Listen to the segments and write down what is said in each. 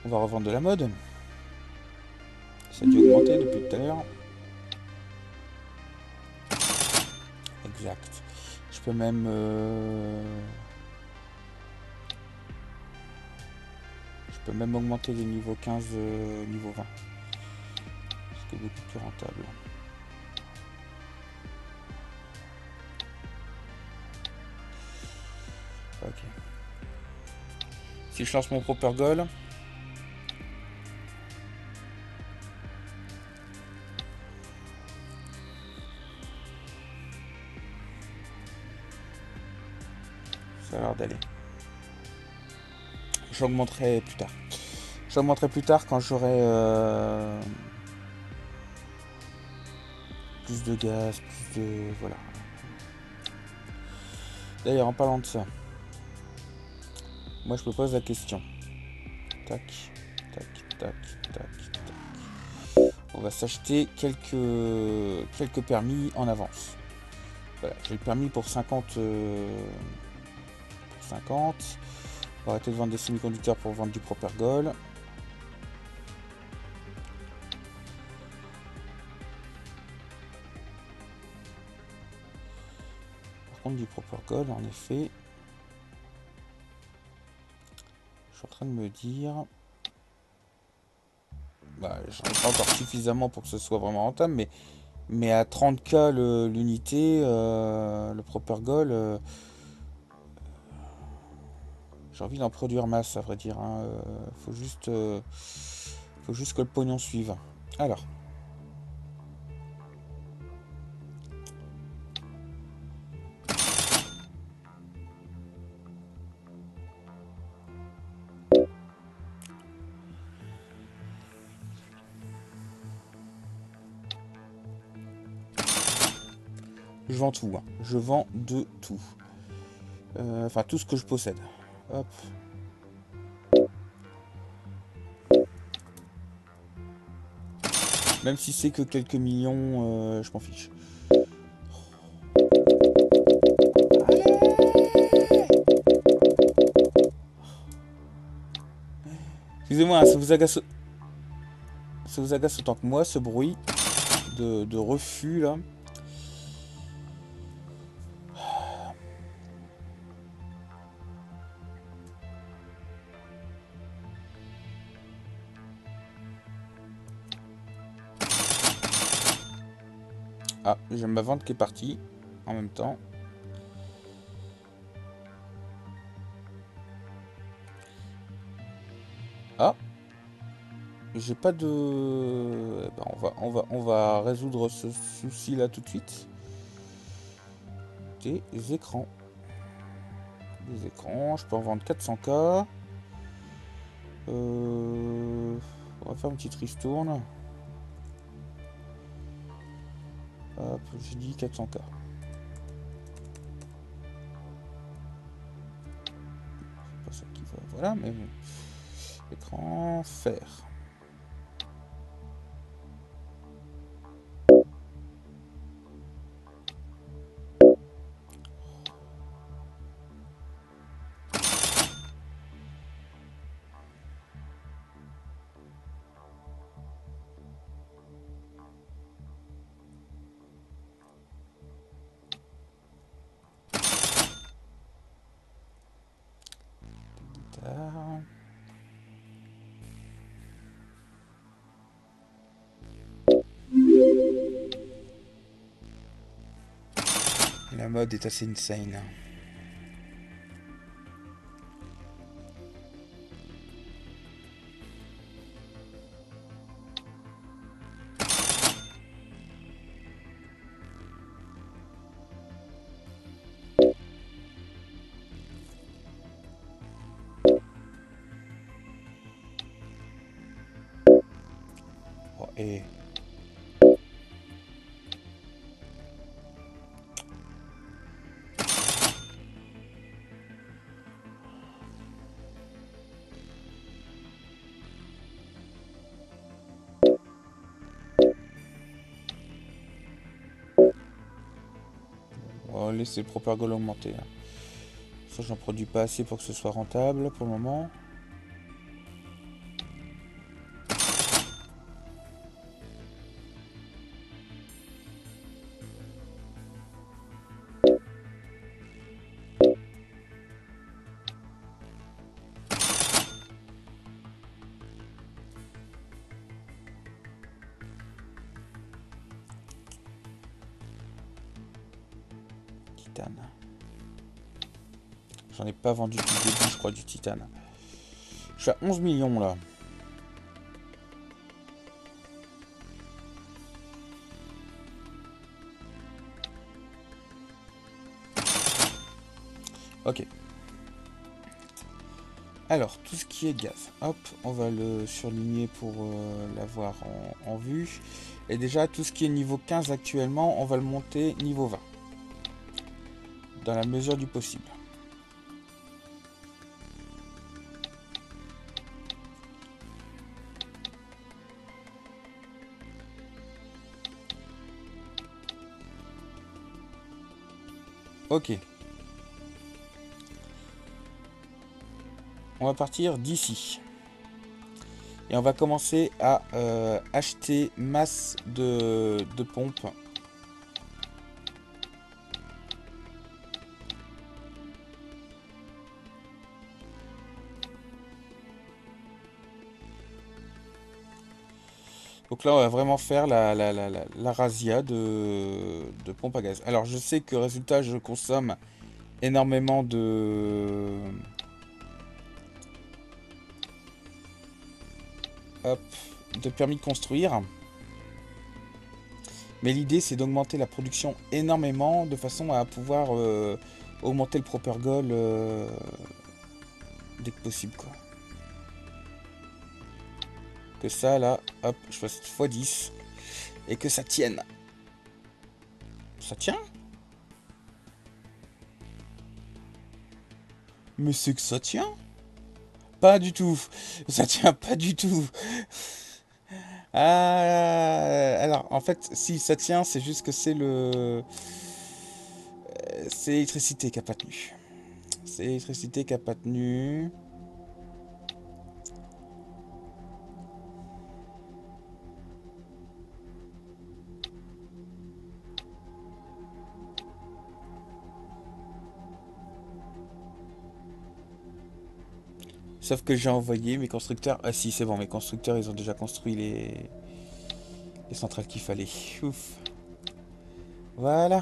On va revendre de la mode. Ça a dû augmenter depuis tout à l'heure. Exact. Je peux même... Je peux même augmenter les niveaux 15, niveau 20. Ce qui est beaucoup plus rentable. Ok. Si je lance mon proper goal... Ça a l'air d'aller. J'augmenterai plus tard. J'augmenterai plus tard quand j'aurai plus de gaz, plus de... Voilà. D'ailleurs, en parlant de ça, moi je me pose la question. Tac, tac, tac, tac, tac. On va s'acheter quelques permis en avance. Voilà, j'ai le permis pour 50. Pour 50. On va arrêter de vendre des semi-conducteurs pour vendre du proper gold. Par contre, du proper gold, en effet, je suis en train de me dire... Bah, j'en ai pas encore suffisamment pour que ce soit vraiment rentable, mais à 30K l'unité, le proper gold, j'ai envie d'en produire masse, à vrai dire. Hein. Faut juste que le pognon suive. Alors. Je vends tout. Hein. Je vends de tout. Enfin, tout ce que je possède. Hop. Même si c'est que quelques millions, je m'en fiche. Excusez-moi, hein, ça vous agace autant que moi, ce bruit de refus, là. Ah, j'ai ma vente qui est partie, en même temps. Ah, j'ai pas de... Eh ben, on va résoudre ce souci là tout de suite. Des écrans. Des écrans, je peux en vendre 400K. On va faire une petite ristourne. Hop, j'ai dit 400K. C'est pas ça qui va... Voilà, mais bon. Écran, fer. La mode est assez insane. Oh, et... On va laisser le propergol augmenter. Là. Ça, j'en produis pas assez pour que ce soit rentable pour le moment. titane. J'en ai pas vendu depuis le début, je crois, du titane. Je suis à 11 millions là. Ok. Alors, tout ce qui est gaz, hop, on va le surligner pour l'avoir en vue. Et déjà, tout ce qui est niveau 15 actuellement, on va le monter niveau 20. Dans la mesure du possible. Ok. On va partir d'ici. Et on va commencer à acheter masse de pompes. Donc là, on va vraiment faire la razzia de pompes à gaz. Alors, je sais que résultat, je consomme énormément hop, de permis de construire. Mais l'idée, c'est d'augmenter la production énormément de façon à pouvoir augmenter le proper goal dès que possible, quoi. Que ça, là, hop, je fasse x10 et que ça tienne. Ça tient? Mais c'est que ça tient? Pas du tout. Ça tient pas du tout. Ah, alors, en fait, si ça tient, c'est juste que c'est l'électricité qui a pas tenu. C'est l'électricité qui a pas tenu. Sauf que j'ai envoyé mes constructeurs. Ah si, c'est bon, mes constructeurs, ils ont déjà construit les centrales qu'il fallait. Ouf. Voilà.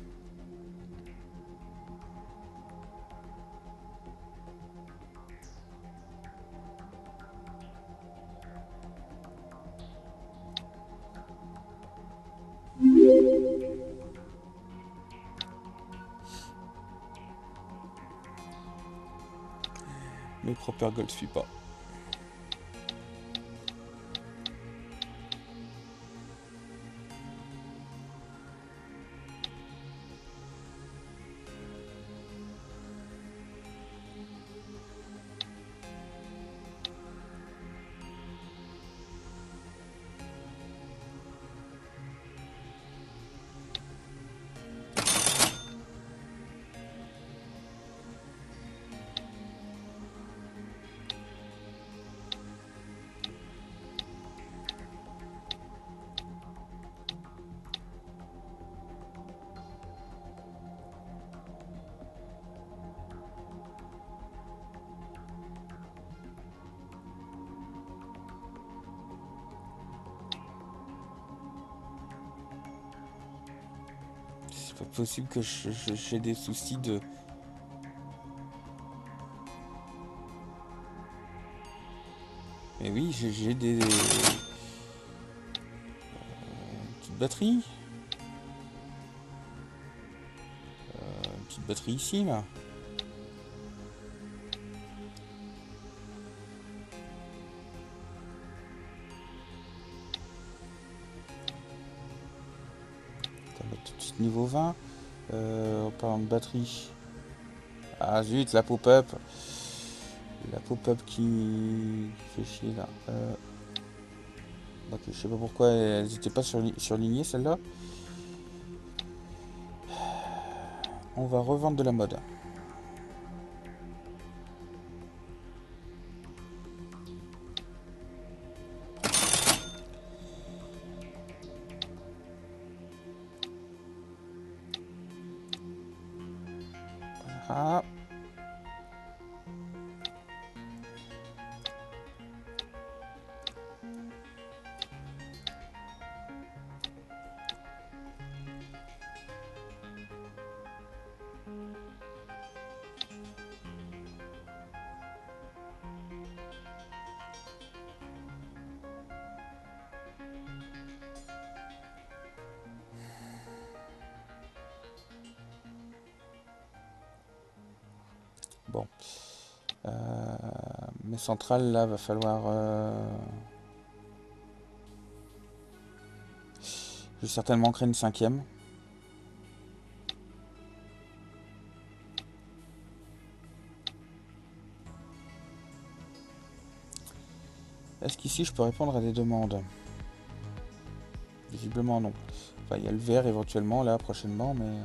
Mais Proper Gold suit pas. C'est pas possible que j'ai des soucis de... Mais oui, j'ai des... petites batteries. Une petite batterie ici, là. On va mettre tout de suite niveau 20. En parlant de batterie. Ah zut, la pop-up. La pop-up qui fait chier, là. Ok, je sais pas pourquoi elles n'étaient pas surlignées, celles-là. On va revendre de la mode. Ah. Bon. Mes centrales, là, va falloir... Je vais certainement créer une 5e. Est-ce qu'ici, je peux répondre à des demandes? Visiblement, non. Enfin, il y a le vert, éventuellement, là, prochainement, mais...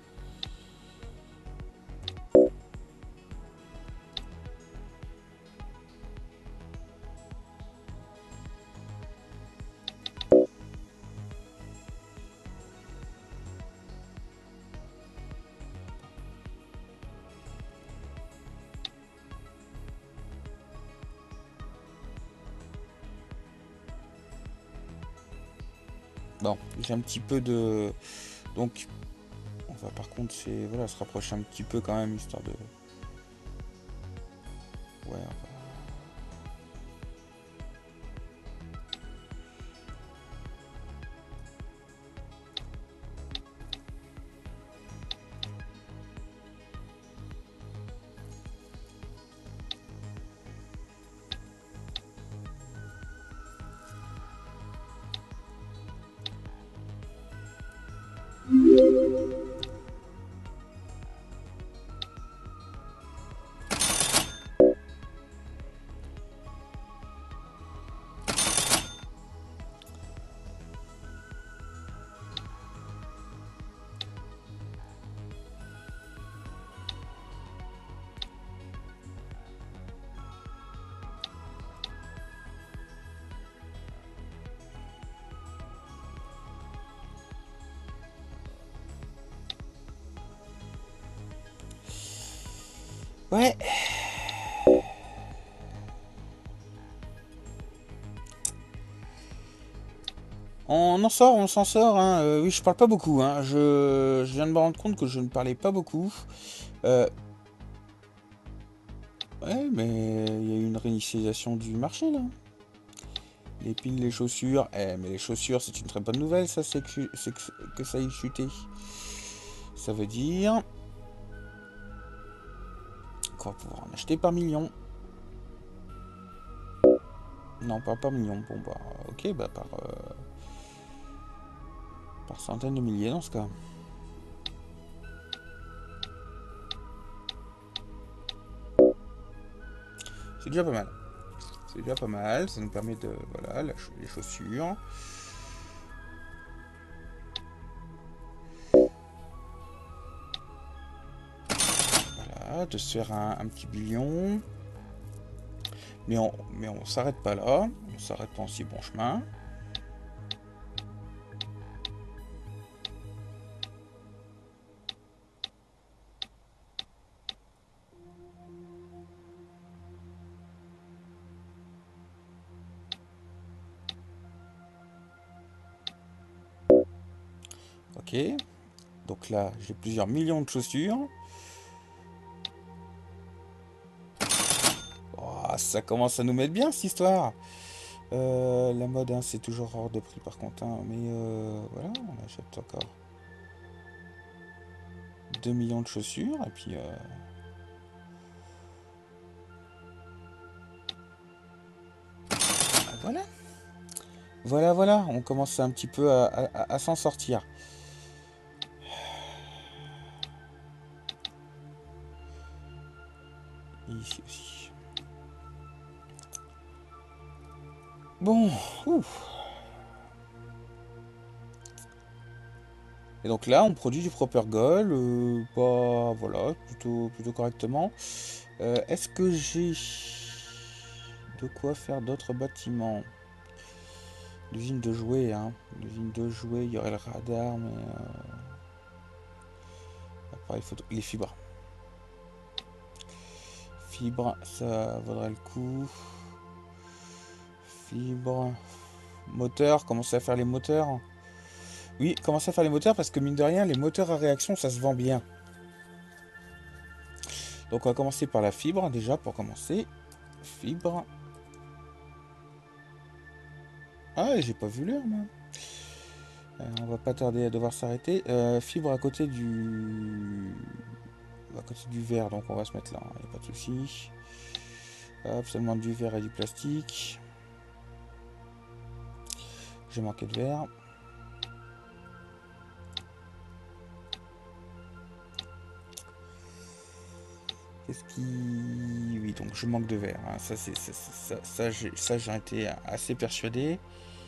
Bon, j'ai un petit peu de... Donc, on va par contre, c'est... Voilà, se rapprocher un petit peu quand même, histoire de... Ouais, ouais. On en sort, on s'en sort, hein. Oui, je parle pas beaucoup, hein. Je viens de me rendre compte que je ne parlais pas beaucoup. Ouais, mais il y a eu une réinitialisation du marché, là. Les piles, les chaussures. Mais les chaussures, c'est une très bonne nouvelle, ça, c'est que ça ait chuté. Ça veut dire qu'on va pouvoir en acheter par million. Non, pas par million. Bon, bah, ok, bah, par centaines de milliers, dans ce cas. C'est déjà pas mal. C'est déjà pas mal, ça nous permet de... Voilà, les chaussures. Voilà, de se faire un petit billion. Mais on s'arrête pas là. On s'arrête pas en si bon chemin. Ok. Donc là, j'ai plusieurs millions de chaussures. Oh, ça commence à nous mettre bien, cette histoire. La mode, hein, c'est toujours hors de prix, par contre. Hein, mais voilà, on achète encore 2 millions de chaussures. Et puis... voilà. Voilà, voilà. On commence un petit peu à s'en sortir. Et ici aussi. Bon, ouf. Et donc là, on produit du proper gold, pas, voilà, plutôt correctement. Est-ce que j'ai de quoi faire d'autres bâtiments? L'usine de jouets, hein. L'usine de jouets, il y aurait le radar, mais... appareil photo, les fibres. Fibres, ça vaudrait le coup. Fibres. Moteur, commencer à faire les moteurs. Oui, commencer à faire les moteurs parce que mine de rien, les moteurs à réaction, ça se vend bien. Donc on va commencer par la fibre déjà pour commencer. Fibre. Ah, j'ai pas vu l'heure moi. On va pas tarder à devoir s'arrêter. Fibre à côté du... à côté du verre, donc on va se mettre là, il n'y a pas de souci. Hop, seulement du verre et du plastique. J'ai manqué de verre. Qu'est-ce qui... Oui, donc je manque de verre. Hein. Ça, j'en étais assez persuadé.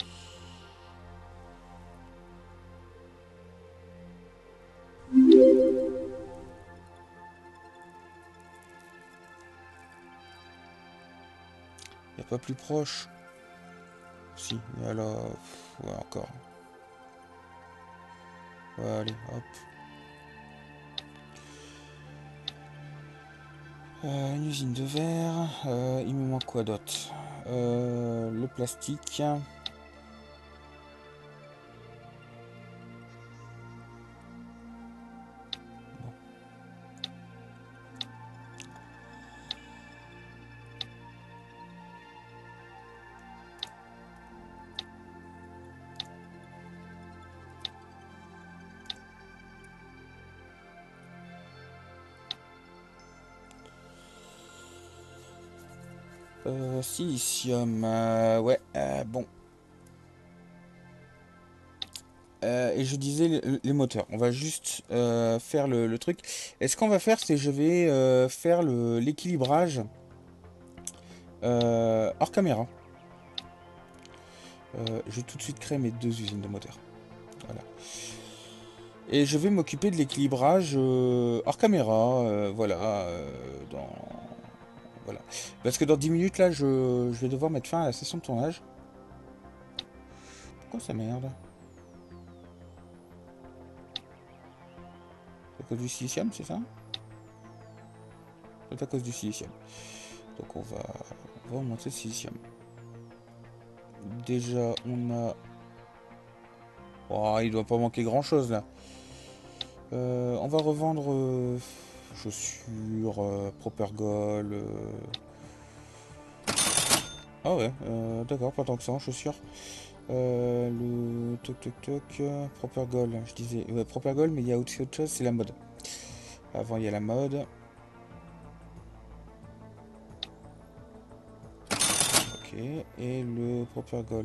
Il n'y a pas plus proche. Si, il y a là... Ouais, encore. Ouais, allez, hop. Une usine de verre. Il me manque quoi d'autre? Le plastique. Silicium. Ouais, bon. Et je disais les moteurs. On va juste faire le truc. Et ce qu'on va faire, c'est je vais faire l'équilibrage hors caméra. Je vais tout de suite créer mes 2 usines de moteurs. Voilà. Et je vais m'occuper de l'équilibrage hors caméra. Voilà. Voilà. Parce que dans 10 minutes, là, je vais devoir mettre fin à la session de tournage. Pourquoi ça merde? C'est à cause du silicium, c'est ça? C'est à cause du silicium. Donc on va augmenter le silicium. Déjà, on a... Oh, il doit pas manquer grand chose là. On va revendre chaussures, Propergol. Ah ouais, d'accord, pas tant que ça en chaussures. Le toc toc toc, Propergol, je disais. Ouais, Propergol, mais il y a aussi autre chose, c'est la mode. Avant, il y a la mode. Ok, et le Propergol.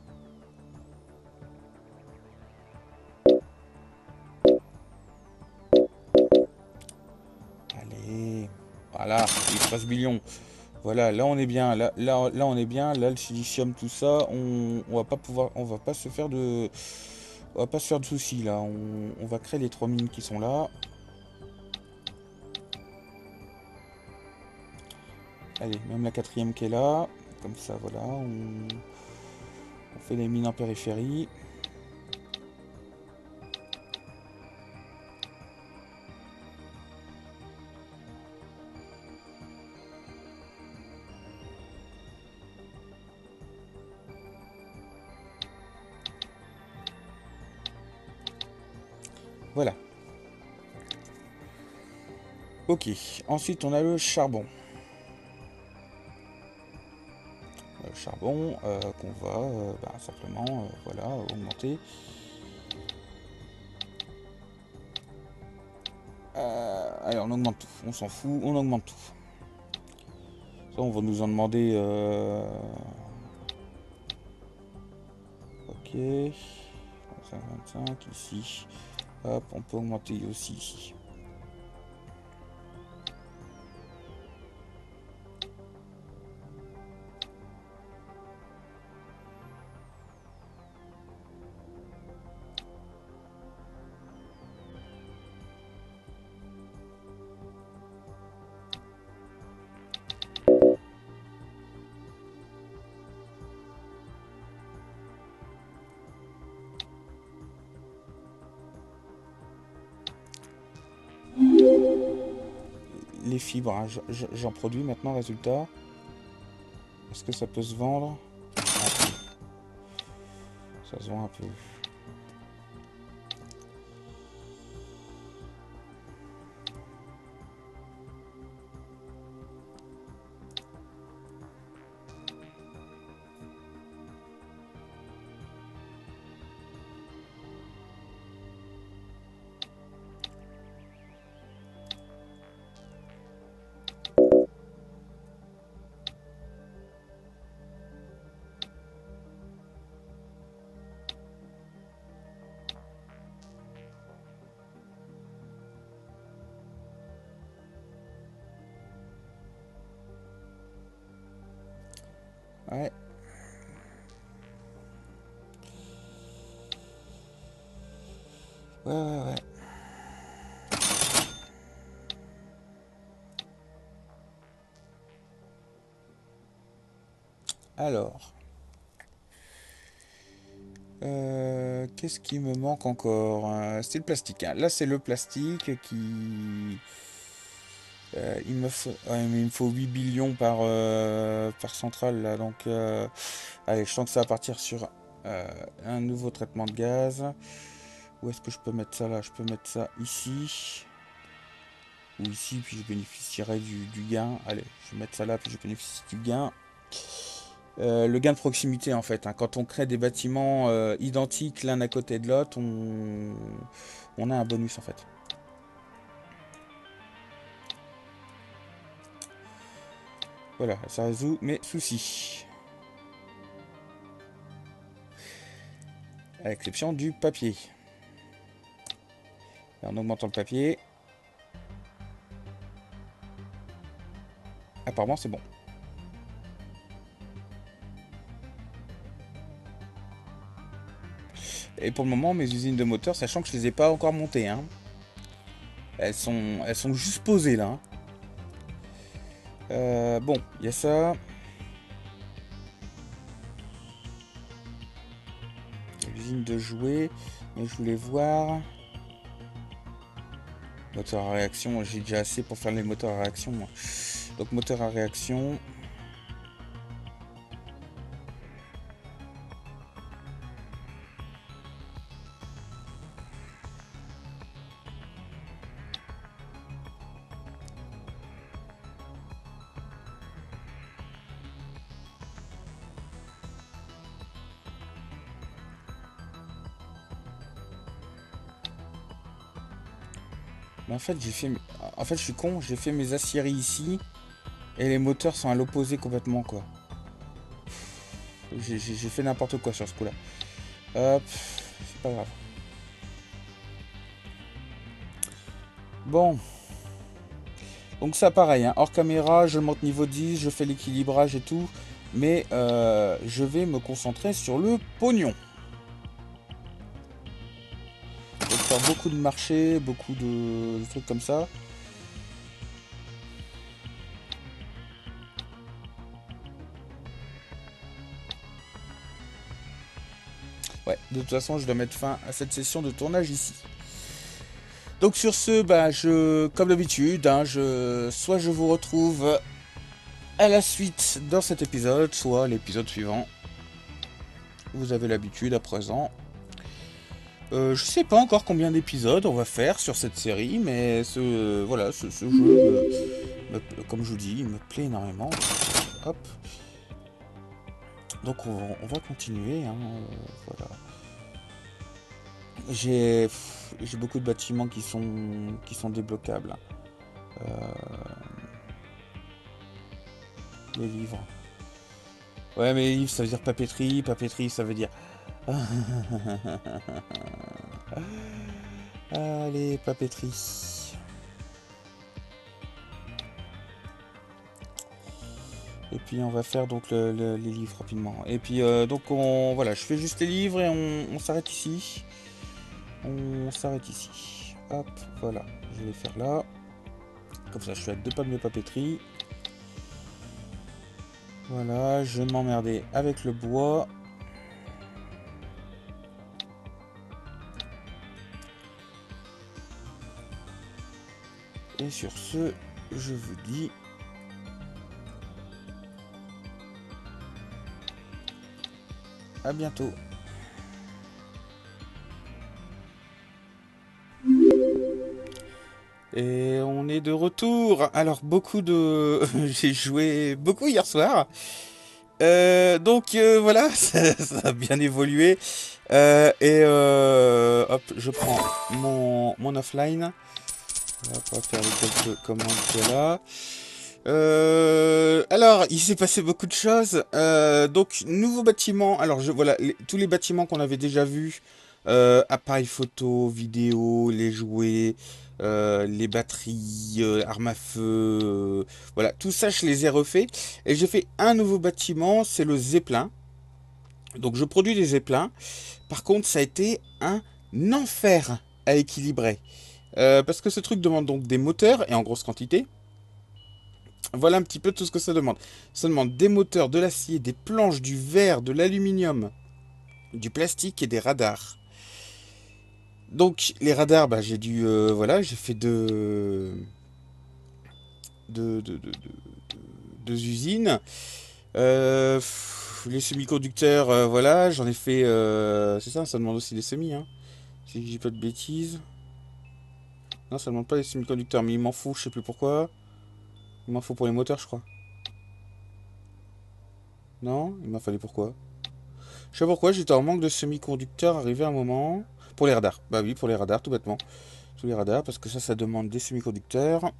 Allez, voilà, 13 millions. Voilà, là on est bien, là on est bien, là le silicium, tout ça, on va pas pouvoir, on va pas se faire de, on va pas se faire de soucis là, on va créer les 3 mines qui sont là. Allez, même la 4e qui est là, comme ça voilà, on fait les mines en périphérie. Voilà. Ok, ensuite on a le charbon. Le charbon qu'on va simplement voilà, augmenter. Allez, on augmente tout, on s'en fout, on augmente tout. Ça, on va nous en demander... Ok. 25 ici. Hop, on peut augmenter aussi ici. Les fibres, hein, j'en produis maintenant, résultat. Est-ce que ça peut se vendre? Ça se vend un peu. Ouais. Ouais. Alors. Qu'est-ce qui me manque encore? C'est le plastique, hein. Là, c'est le plastique qui... il me faut 8 billions par centrale, là. Donc, allez, je sens que ça va partir sur un nouveau traitement de gaz. Où est-ce que je peux mettre ça, là? Je peux mettre ça ici. Ou ici, puis je bénéficierai du gain. Allez, je vais mettre ça là, puis je bénéficie du gain. Le gain de proximité en fait, hein. Quand on crée des bâtiments identiques l'un à côté de l'autre, on a un bonus en fait. Voilà, ça résout mes soucis. À l'exception du papier. Et en augmentant le papier, apparemment c'est bon. Et pour le moment, mes usines de moteurs, sachant que je les ai pas encore montées, hein. Elles sont juste posées là, hein. Bon, il y a ça. L'usine de jouets. Mais je voulais voir. Moteur à réaction, j'ai déjà assez pour faire les moteurs à réaction, moi. Donc moteur à réaction. Mais en fait, je suis con, j'ai fait mes aciéries ici et les moteurs sont à l'opposé complètement, quoi. J'ai fait n'importe quoi sur ce coup-là. Hop, c'est pas grave. Bon. Donc ça pareil, hein. Hors caméra, je monte niveau 10, je fais l'équilibrage et tout. Mais je vais me concentrer sur le pognon. Je vais faire beaucoup de marchés, beaucoup de trucs comme ça. Ouais, de toute façon, je dois mettre fin à cette session de tournage ici. Donc sur ce, bah, comme d'habitude, hein, soit je vous retrouve à la suite dans cet épisode, soit l'épisode suivant. Vous avez l'habitude à présent. Je sais pas encore combien d'épisodes on va faire sur cette série, mais voilà, ce jeu, comme je vous dis, il me plaît énormément. Hop. Donc on va continuer, hein, voilà. J'ai beaucoup de bâtiments qui sont débloquables. Les livres. Ouais, mais les livres, ça veut dire papeterie. Papeterie, ça veut dire... Allez, papeterie. Et puis on va faire donc les livres rapidement. Et puis donc voilà, je fais juste les livres et on s'arrête ici. On s'arrête ici. Hop, voilà, je vais faire là. Comme ça, je suis à 2 pas de mes papeteries. Voilà, je vais m'emmerder avec le bois. Et sur ce, je vous dis à bientôt. Et on est de retour. Alors j'ai joué beaucoup hier soir. Donc voilà, ça a bien évolué. Hop, je prends mon offline. Hop, on va faire les quelques commandes qu'il y a là. Alors, il s'est passé beaucoup de choses. Donc, nouveau bâtiment. Alors, voilà, tous les bâtiments qu'on avait déjà vus Appareil photo, vidéo, les jouets, les batteries, armes à feu, voilà, tout ça je les ai refaits. Et j'ai fait un nouveau bâtiment, c'est le Zeppelin. Donc je produis des Zeppelins. Par contre, ça a été un enfer à équilibrer. Parce que ce truc demande donc des moteurs, et en grosse quantité. Voilà un petit peu tout ce que ça demande. Ça demande des moteurs, de l'acier, des planches, du verre, de l'aluminium, du plastique et des radars. Donc les radars, bah, j'ai dû, voilà, j'ai fait deux usines. Les semi-conducteurs, voilà, j'en ai fait, c'est ça, ça demande aussi des semis, hein. Si je dis pas de bêtises. Non, ça demande pas les semi-conducteurs, mais il m'en faut, je sais plus pourquoi. Il m'en faut pour les moteurs, je crois. Non, il m'en fallait pourquoi? Je sais pas pourquoi, j'étais en manque de semi-conducteurs arrivé à un moment. Pour les radars. Bah oui, pour les radars, tout bêtement. Tous les radars, parce que ça demande des semi-conducteurs.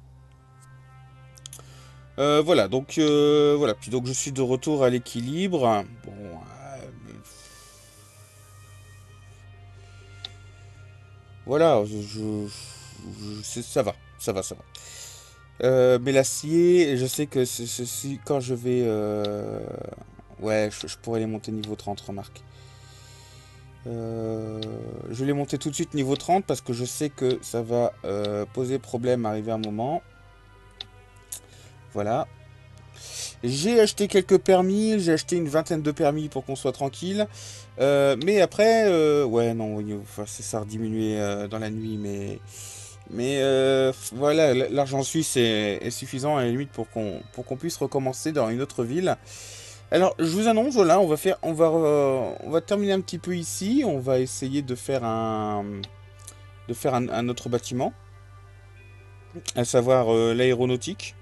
Voilà, donc voilà. Puis donc je suis de retour à l'équilibre. Bon, voilà, ça va, ça va, ça va. Mais l'acier, je sais que quand je vais, ouais, je pourrais les monter niveau 30, remarque. Je vais les monter tout de suite niveau 30 parce que je sais que ça va poser problème arriver à un moment. Voilà. J'ai acheté quelques permis, j'ai acheté une vingtaine de permis pour qu'on soit tranquille. Mais après, ouais, non, oui, enfin, ça a diminué dans la nuit, mais voilà, l'argent suisse est suffisant à la limite pour qu'on puisse recommencer dans une autre ville. Alors, je vous annonce, voilà, on va terminer un petit peu ici. On va essayer de faire un autre bâtiment, à savoir l'aéronautique.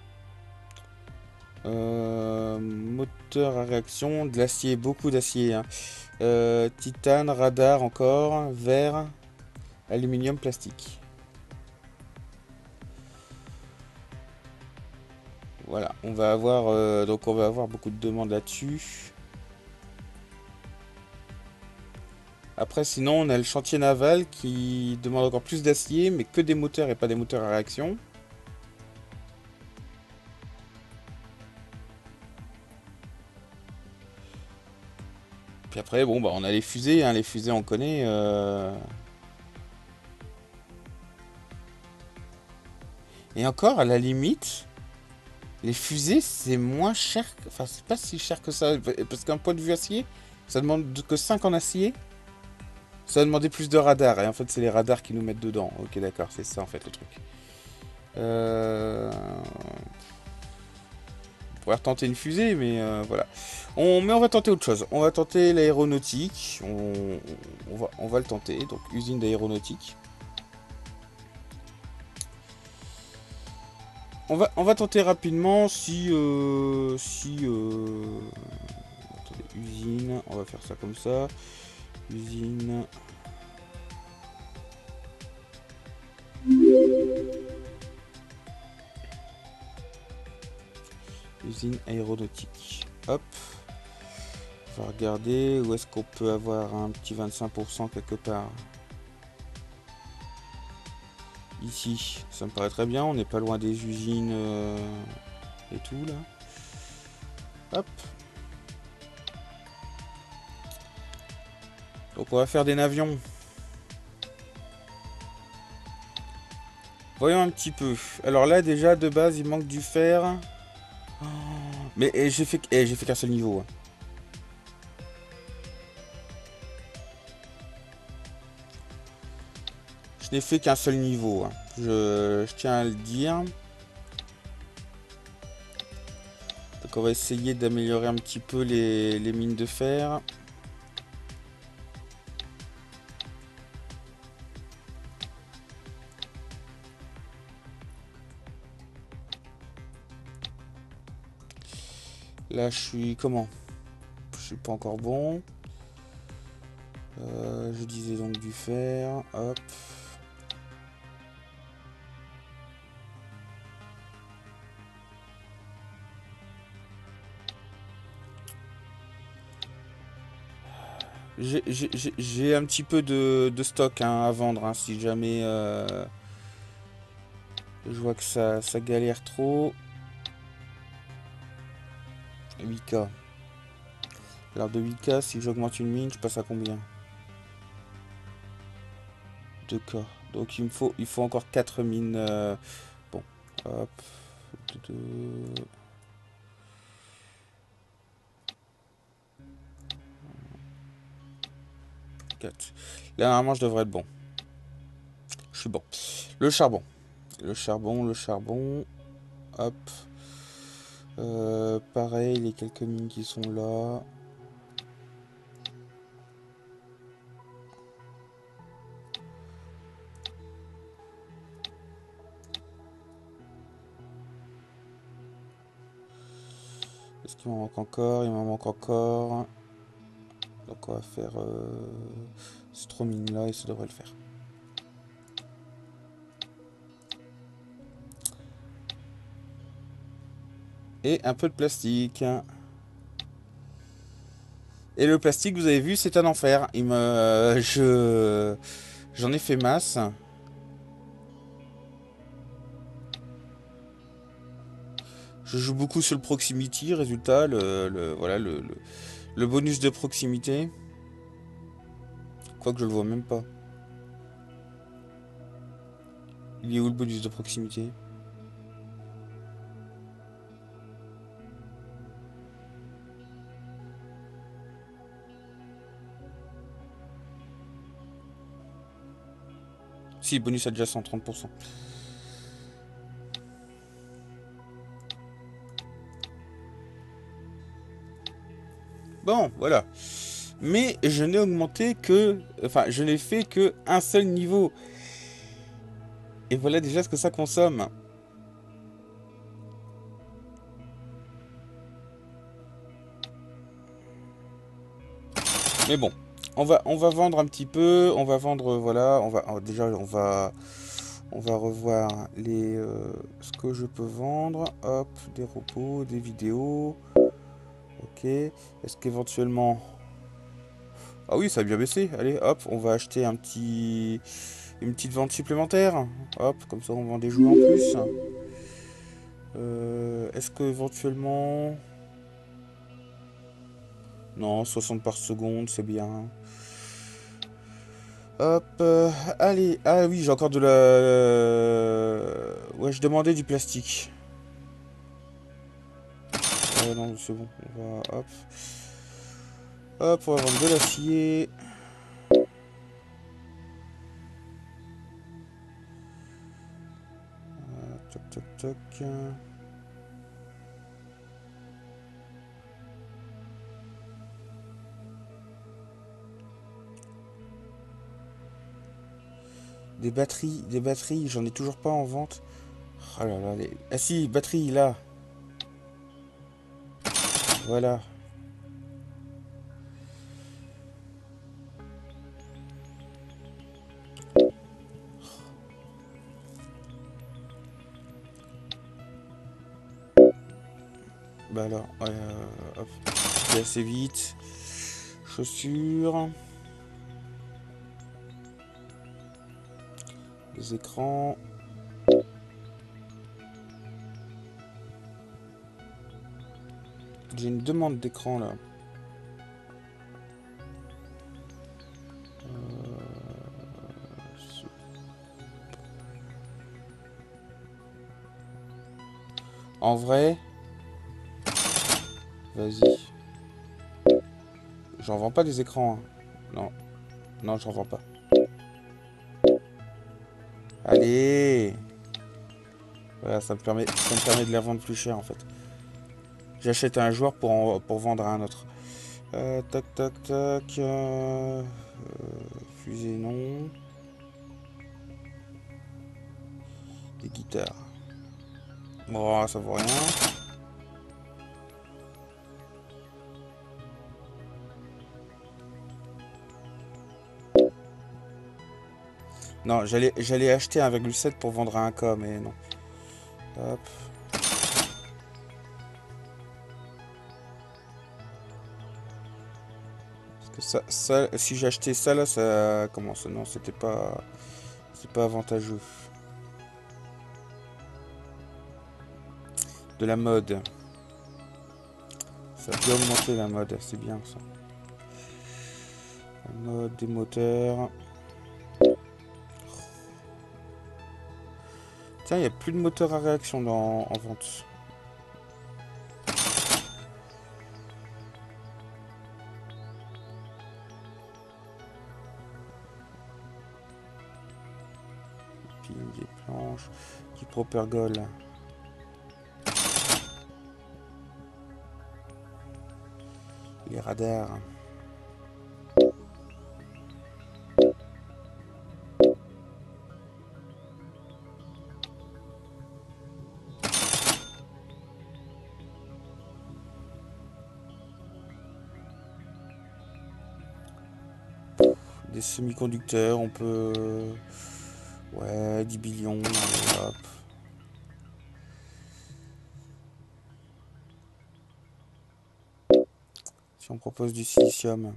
Moteur à réaction, de l'acier, beaucoup d'acier, hein. Titane, radar encore, verre, aluminium, plastique. Voilà, donc on va avoir beaucoup de demandes là-dessus. Après, sinon, on a le chantier naval qui demande encore plus d'acier, mais que des moteurs et pas des moteurs à réaction. Puis après, bon, bah, on a les fusées, hein, les fusées, on connaît. Et encore, à la limite, les fusées, c'est moins cher. Enfin, c'est pas si cher que ça. Parce qu'un point de vue acier, ça demande que 5 en acier. Ça va demander plus de radars. Et en fait, c'est les radars qui nous mettent dedans. Ok, d'accord, c'est ça en fait le truc. On pourrait retenter une fusée, mais voilà. Mais on va tenter autre chose. On va tenter l'aéronautique. On va le tenter. Donc, usine d'aéronautique. On va tenter rapidement attendez, usine. On va faire ça comme ça. Usine. Usine aéronautique. Hop. On va regarder où est-ce qu'on peut avoir un petit 25% quelque part. Ici, ça me paraît très bien. On n'est pas loin des usines et tout là. Hop. Donc on va faire des navions. Voyons un petit peu. Alors là déjà de base il manque du fer. Oh, mais j'ai fait qu'un seul niveau, hein. Je n'ai fait qu'un seul niveau, hein. Je tiens à le dire. Donc on va essayer d'améliorer un petit peu les mines de fer. Là je suis comment? Je suis pas encore bon. Je disais donc du fer. Hop. J'ai un petit peu de stock hein, à vendre hein, si jamais je vois que ça galère trop. 8K. Alors de 8K, si j'augmente une mine, je passe à combien? 2K. Donc il faut encore 4 mines. Bon, hop. 4. Là, normalement, je devrais être bon. Je suis bon. Le charbon. Le charbon, le charbon. Hop. Pareil, les quelques mines qui sont là. Est-ce qu'il m'en manque encore? Il m'en manque encore. Donc on va faire ces 3 mines là et ça devrait le faire. Et un peu de plastique. Et le plastique, vous avez vu, c'est un enfer. J'en ai fait masse. Je joue beaucoup sur le proximity, résultat, voilà, le bonus de proximité. Quoique je le vois même pas. Il est où le bonus de proximité? Si, bonus adjacent, 30%. Bon, voilà. Mais je n'ai augmenté que... Enfin, je n'ai fait que un seul niveau. Et voilà déjà ce que ça consomme. Mais bon, on va vendre un petit peu. On va vendre, voilà. Déjà, on va revoir ce que je peux vendre. Hop, des robots, des vidéos. Ok. Est-ce qu'éventuellement... Ah oui, ça a bien baissé. Allez, hop, on va acheter une petite vente supplémentaire. Hop, comme ça on vend des jouets en plus. Est-ce que éventuellement... Non, 60 par seconde, c'est bien. Hop, allez. Ah oui, j'ai encore de la... Ouais, je demandais du plastique. Non, c'est bon. On va... Hop. Hop, on va vendre de l'acier. Toc, toc, toc. Des batteries, j'en ai toujours pas en vente. Oh là là, ah si, batterie, là. Voilà. Bah alors, hop, c'est assez vite. Chaussures. Les écrans. J'ai une demande d'écran là. En vrai, vas-y. J'en vends pas des écrans. Hein. Non, non, j'en vends pas. Allez. Voilà, ça me permet de la vendre plus cher en fait. J'achète un joueur pour vendre à un autre. Tac, tac, tac. Fusée, non. Des guitares. Bon, ça vaut rien. Non, j'allais acheter 1,7 pour vendre à 1K, mais non. Hop. Est-ce Si j'ai acheté ça là, ça commence. Non, c'était pas, c'est pas avantageux. De la mode. Ça peut augmenter la mode, c'est bien ça. La mode des moteurs. Tiens, il n'y a plus de moteur à réaction en vente. Des planches, qui propergole. Les radars. Des semi-conducteurs, on peut... Ouais, 10 billions, allez, hop. Si on propose du silicium.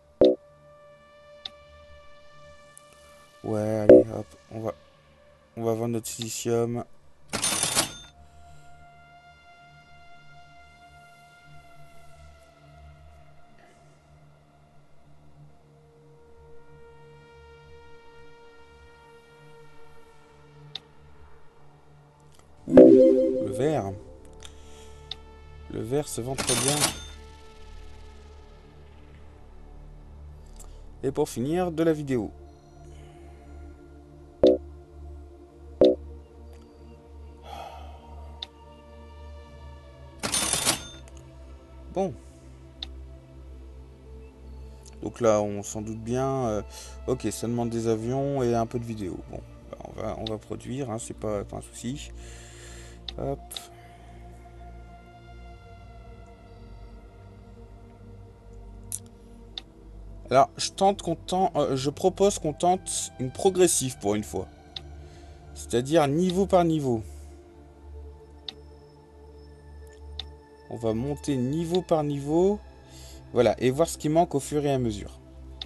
Ouais, allez, hop, on va vendre notre silicium. Le verre. Le verre se vend très bien. Et pour finir, de la vidéo. Bon. Donc là, on s'en doute bien. Ok, ça demande des avions et un peu de vidéo. Bon, bah, on va produire, hein, c'est pas un souci. Hop. Alors, je propose qu'on tente une progressive pour une fois. C'est-à-dire niveau par niveau. On va monter niveau par niveau. Voilà, et voir ce qui manque au fur et à mesure.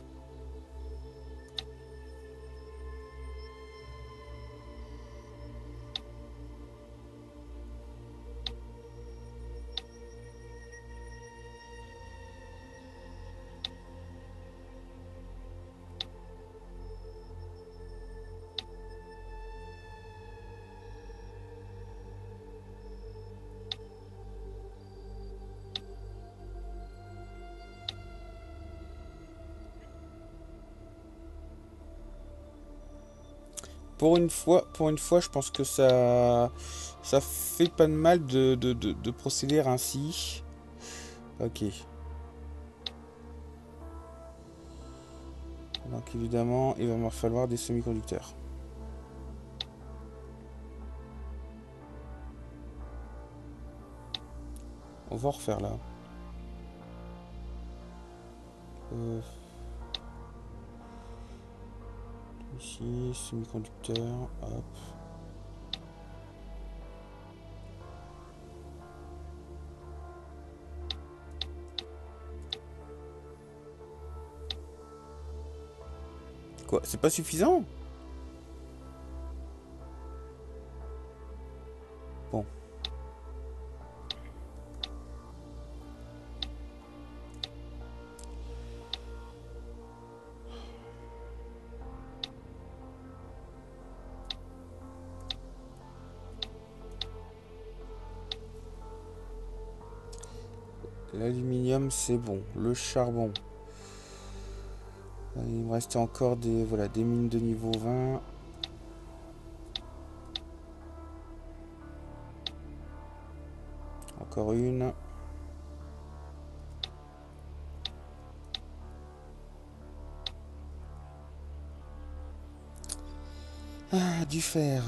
Pour une fois, je pense que ça fait pas de mal de procéder ainsi. Ok. Donc évidemment, il va me falloir des semi-conducteurs. On va en refaire là. Ici, semi-conducteur, hop. Quoi, c'est pas suffisant? Bon. L'aluminium, c'est bon. Le charbon. Il me restait encore des mines de niveau 20. Encore une. Ah, du fer.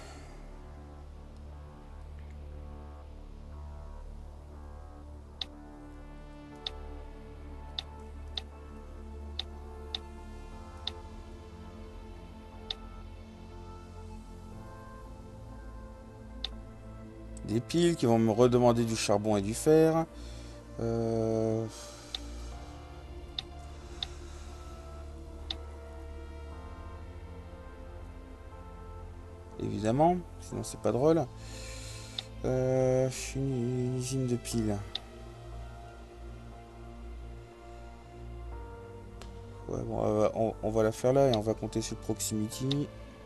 Des piles qui vont me redemander du charbon et du fer. évidemment, sinon c'est pas drôle. Une usine de piles. Ouais, bon, on va la faire là et on va compter sur Proximity.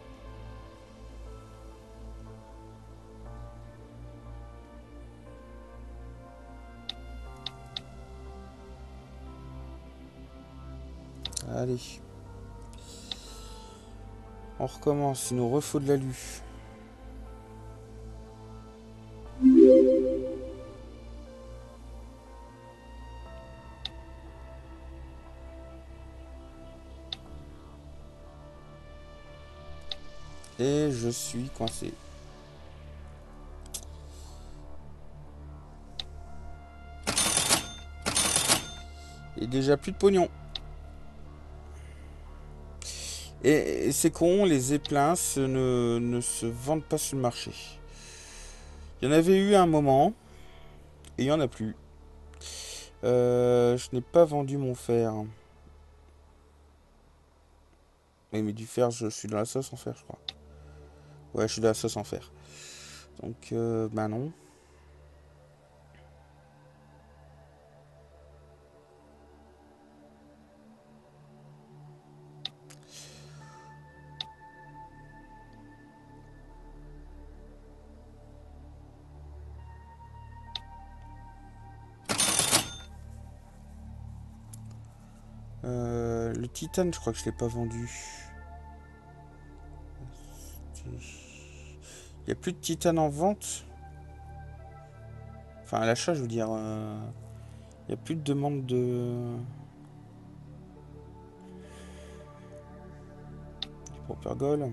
Allez. On recommence, il nous refaut de l'alu. Et je suis coincé. Et déjà plus de pognon. Et c'est con, les éplainces ne se vendent pas sur le marché. Il y en avait eu un moment, et il n'y en a plus. Je n'ai pas vendu mon fer. Mais du fer, je suis dans la sauce en fer, je crois. Ouais, je suis dans la sauce en fer. Donc, bah non. Le titane, je crois que je l'ai pas vendu. Il n'y a plus de titane en vente. Enfin, à l'achat, je veux dire. Il n'y a plus de demande de... du Propergol.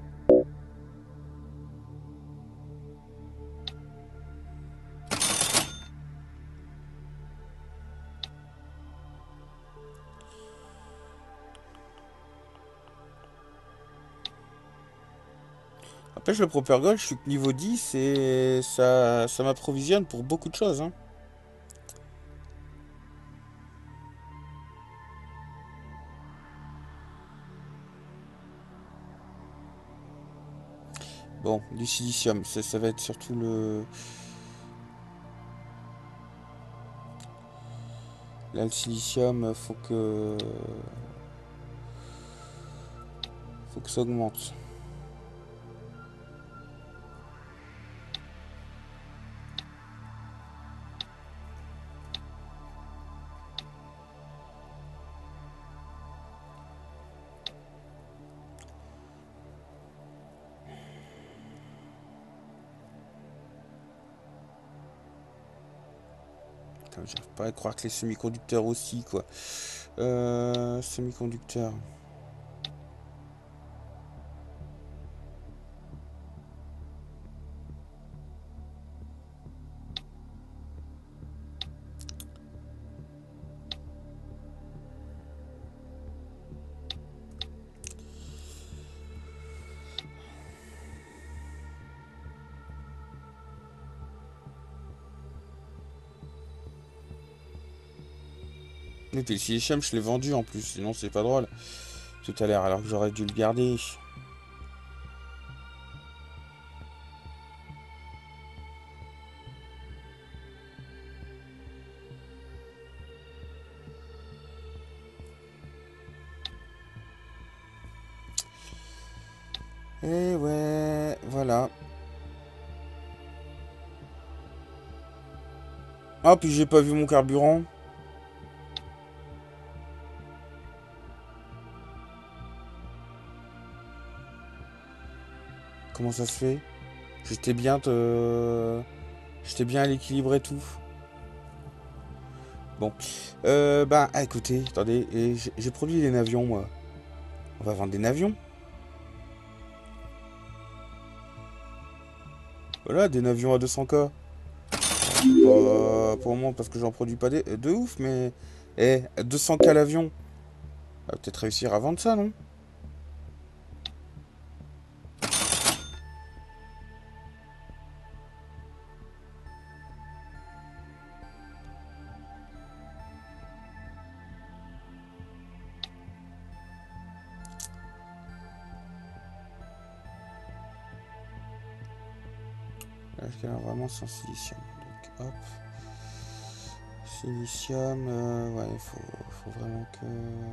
Après, le Propergol, je suis que niveau 10 et ça m'approvisionne pour beaucoup de choses. Hein. Bon, du silicium, ça va être surtout le... Là, le silicium, faut que ça augmente. J'arrive pas à croire que les semi-conducteurs aussi, quoi. Semi-conducteurs. Et puis le silicium, je l'ai vendu en plus, sinon c'est pas drôle. Tout à l'heure, alors que j'aurais dû le garder. Et ouais, voilà. Ah, puis j'ai pas vu mon carburant. Comment ça se fait? J'étais bien J'étais bien à l'équilibre et tout. Bon. Bah, écoutez, attendez. J'ai produit des navions, moi. On va vendre des navions. Voilà, des navions à 200K. Pas pour le moment, parce que j'en produis pas de ouf, mais... 200K l'avion. On va peut-être réussir à vendre ça, non? Est-ce qu'elle a vraiment sans silicium? Donc hop. Silicium, ouais, faut vraiment que...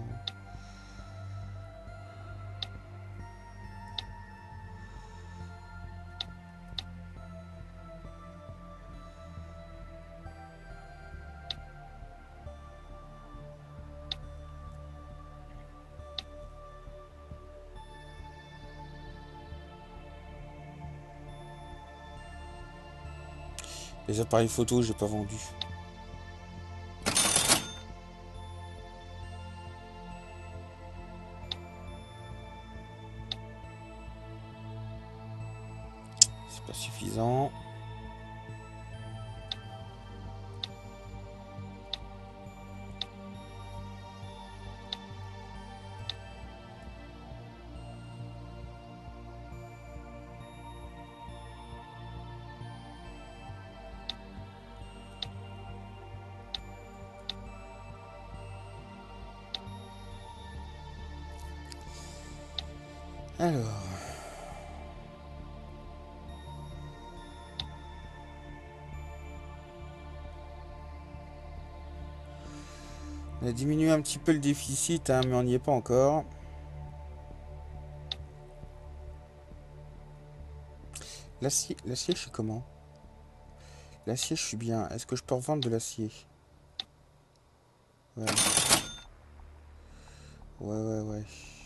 Les appareils photo, j'ai pas vendu. C'est pas suffisant. Alors... On a diminué un petit peu le déficit, hein, mais on n'y est pas encore. L'acier, je suis comment? L'acier, je suis bien. Est-ce que je peux revendre de l'acier? Ouais. Ouais.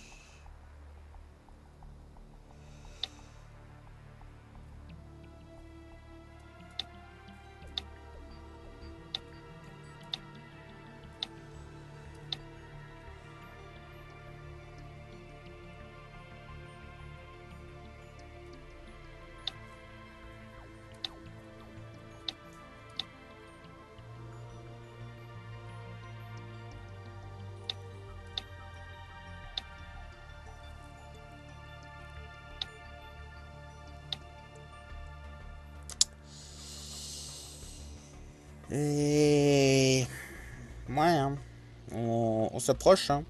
Et... Ouais, hein. On s'approche, hein.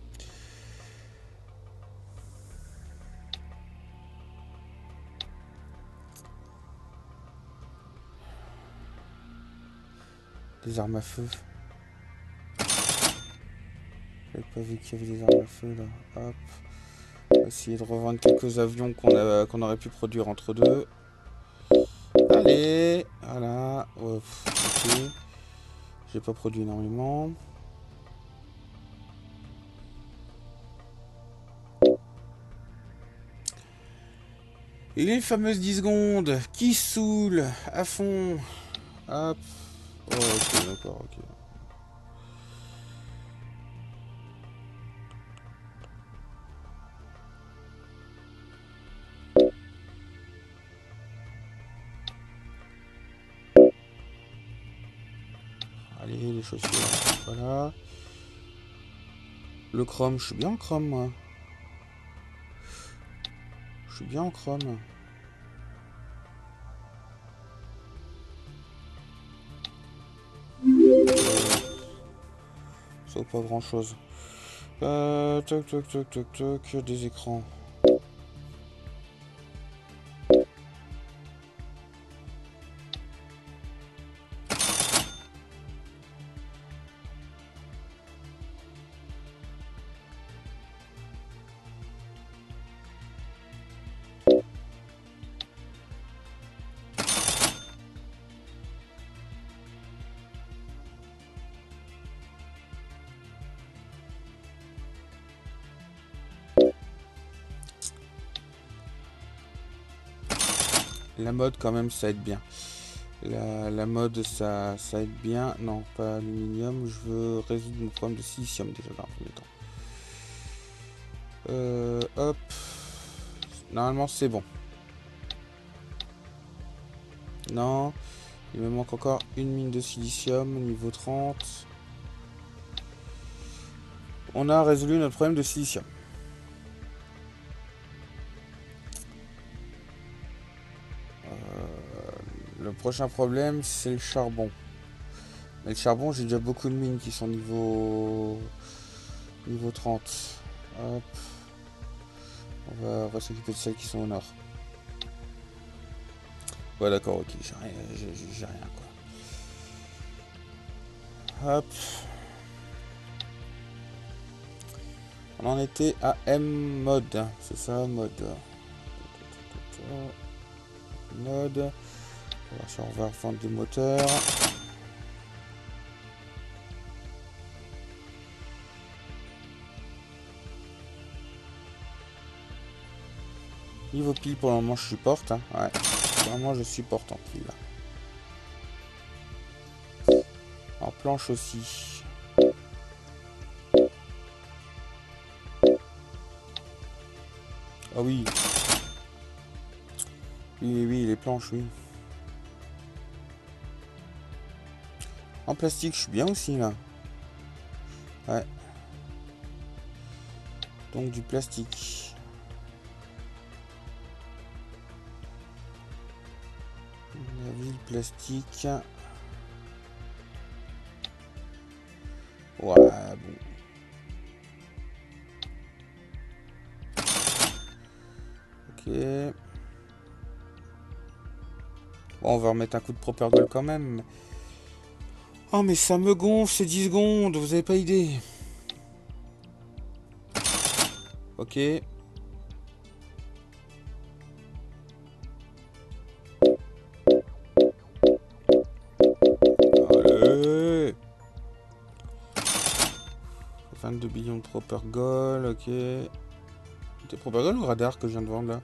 Des armes à feu. J'avais pas vu qu'il y avait des armes à feu, là. Hop. On va essayer de revendre quelques avions qu'on aurait pu produire entre deux. Allez. Voilà. Ouais, ok. J'ai pas produit énormément. Et les fameuses 10 secondes qui saoulent à fond. Hop. Oh, ok, d'accord, ok. Allez, les chaussures, voilà. Le chrome, je suis bien en chrome, moi. Je suis bien en chrome. Ça vaut pas grand chose. Toc, des écrans. La mode, quand même, ça aide bien. La mode, ça aide bien. Non, pas aluminium. Je veux résoudre mon problème de silicium déjà dans un premier temps. Hop. Normalement, c'est bon. Non. Il me manque encore une mine de silicium, niveau 30. On a résolu notre problème de silicium. Le prochain problème, c'est le charbon. Mais le charbon, j'ai déjà beaucoup de mines qui sont niveau 30. Hop. On va s'occuper de celles qui sont au nord. Ouais, d'accord, ok, j'ai rien, quoi. Hop. On en était à M mode, c'est ça, mode. Mode. On va revendre des moteurs. Niveau pile, pour le moment, je supporte. Hein. Ouais, pour le moment, je supporte en pile. En planche aussi. Ah oui. Oui, les planches, oui. En plastique, je suis bien aussi, là. Ouais. Donc, du plastique. La ville plastique. Ouais, bon. Ok. Bon, on va remettre un coup de proper gold quand même. Oh, mais ça me gonfle, c'est 10 secondes, vous avez pas idée. Ok. Allez. 22 billions de proper gold, ok. C'est proper gold ou radar que je viens de vendre là?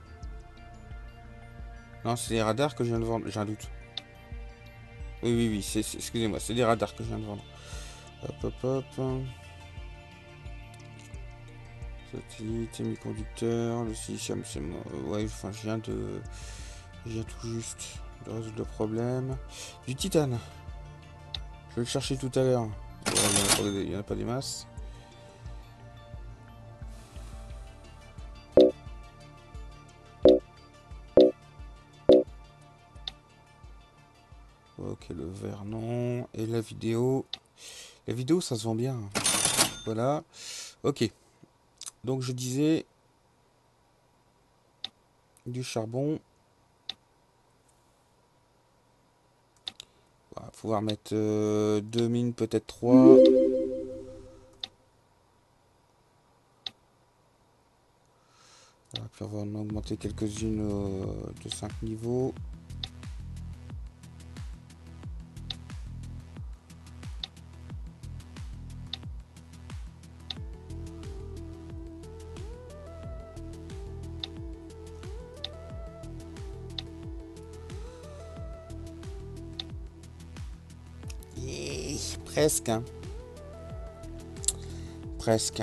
Non, c'est les radars que je viens de vendre, j'ai un doute. Oui, excusez-moi, c'est des radars que je viens de vendre. Hop. Satellite, semi-conducteur, le silicium, c'est moi. Ouais, enfin, je viens tout juste de résoudre le problème. Du titane. Je vais le chercher tout à l'heure. Il n'y en a pas des masses. Ok, le verre, non. Et la vidéo. La vidéo, ça se vend bien. Voilà. Ok. Donc, je disais... Du charbon. On va pouvoir mettre 2 mines, peut-être 3. Puis on va en augmenter quelques-unes de 5 niveaux. Presque. Hein. Presque.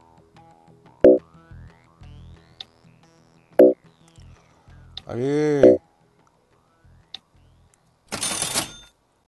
Allez.